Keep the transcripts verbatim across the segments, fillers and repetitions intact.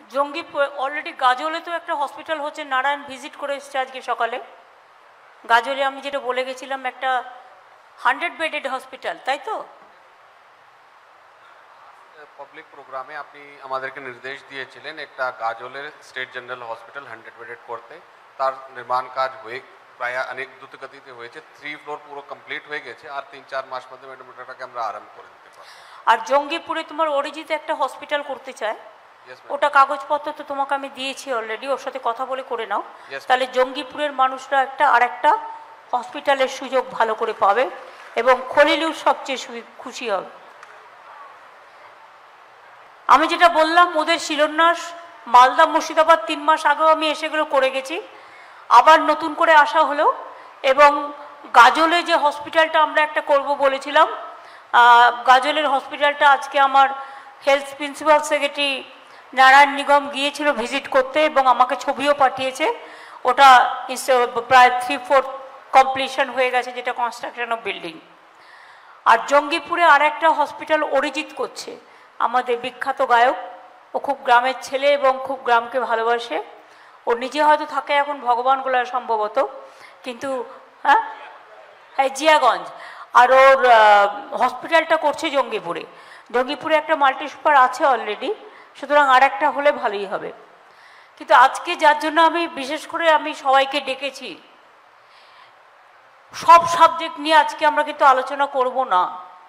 Jangipur already গাজলে তো একটা hospital হচ্ছে, নারায়ণ ভিজিট করে এসছে আজকে সকালে। গাজলে আমি যেটা বলে গেছিলাম একটা হান্ড্রেড বেডেড হসপিটাল, তাই তো? পাবলিক প্রোগ্রামে আপনি আমাদেরকে নির্দেশ দিয়েছিলেন একটা গাজলের state general hospital hundred bedded করতে। তার নির্মাণ কাজ হয়ে প্রায় অনেক দ্রুতগতিতে হয়েছে, থ্রি ফ্লোর পুরো কমপ্লিট হয়ে গেছে, আর তিন চার মাস মধ্যে ম্যাডাম ওটাকে আমরা আরম্ভ করে দিতে পারবো। আর জঙ্গিপুরে তোমার অরিজিৎ একটা হসপিটাল করতে চায়, ওটা কাগজপত্র তো তোমাকে আমি দিয়েছি অলরেডি, ওর সাথে কথা বলে করে নাও। তাহলে জঙ্গিপুরের মানুষরা একটা আর একটা হসপিটালের সুযোগ ভালো করে পাবে এবং খলিলুর সবচেয়ে খুশি হবে। আমি যেটা বললাম ওদের শিলান্যাস মালদা মুর্শিদাবাদ তিন মাস আগেও আমি এসেগুলো করে গেছি, আবার নতুন করে আসা হলো। এবং গাজলে যে হসপিটালটা আমরা একটা করব বলেছিলাম, গাজলের হসপিটালটা আজকে আমার health principal secretary Narayan Nigam গিয়েছিল ভিজিট করতে এবং আমাকে ছবিও পাঠিয়েছে। ওটা প্রায় থ্রি ফোর্থ কমপ্লিশন হয়ে গেছে, যেটা কনস্ট্রাকশন অফ বিল্ডিং। আর জঙ্গিপুরে আর একটা হসপিটাল অরিজিৎ করছে, আমাদের বিখ্যাত গায়ক। ও খুব গ্রামের ছেলে এবং খুব গ্রামকে ভালোবাসে। ও নিজে হয়তো থাকে এখন ভগবানগোলায় সম্ভবত, কিন্তু হ্যাঁ হ্যাঁ জিয়াগঞ্জ। আর ওর হসপিটালটা করছে জঙ্গিপুরে। জঙ্গিপুরে একটা মাল্টি সুপার আছে অলরেডি, সুতরাং আর একটা হলে ভালোই হবে। কিন্তু আজকে যার জন্য আমি বিশেষ করে আমি সবাইকে ডেকেছি, সব সাবজেক্ট নিয়ে আজকে আমরা কিন্তু আলোচনা করব না।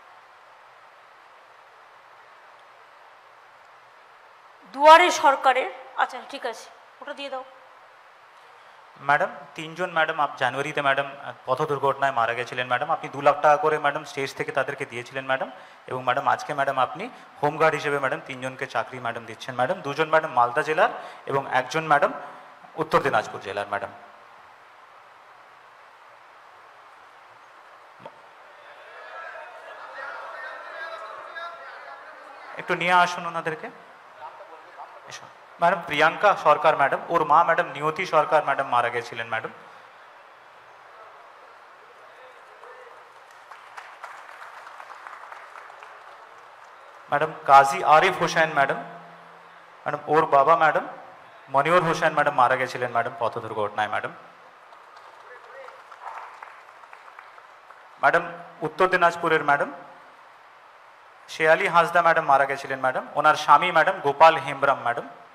দুয়ারে সরকারের, আচ্ছা ঠিক আছে ওটা দিয়ে দাও। ম্যাডাম তিনজন ম্যাডাম আপ জানুয়ারিতে ম্যাডাম পথ দুর্ঘটনায় মারা গেছিলেন ম্যাডাম, আপনি দু লাখ টাকা করে ম্যাডাম স্টেজ থেকে তাদেরকে দিয়েছিলেন ম্যাডাম। এবং ম্যাডাম আজকে ম্যাডাম আপনি হোমগার্ড হিসেবে ম্যাডাম তিনজনকে চাকরি ম্যাডাম দিচ্ছেন ম্যাডাম, দুজন ম্যাডাম মালদা জেলার এবং একজন ম্যাডাম উত্তর দিনাজপুর জেলার ম্যাডাম। একটু নিয়ে আসুন ওনাদেরকে। ম্যাডাম প্রিয়াঙ্কা সরকার ম্যাডাম, ওর মা ম্যাডাম নিয়তি সরকার ম্যাডাম মারা গেছিলেন madam. Madam Kazi Arif Hossain madam, madam ওর বাবা ম্যাডাম মনিউর হোসেন ম্যাডাম মারা গেছিলেন ম্যাডাম পথ দুর্ঘটনায় ম্যাডাম। ম্যাডাম উত্তর দিনাজপুরের ম্যাডাম শেয়ালি হাঁসদা ম্যাডাম মারা গেছিলেন ম্যাডাম, ওনার স্বামী ম্যাডাম গোপাল হেমব্রম ম্যাডাম।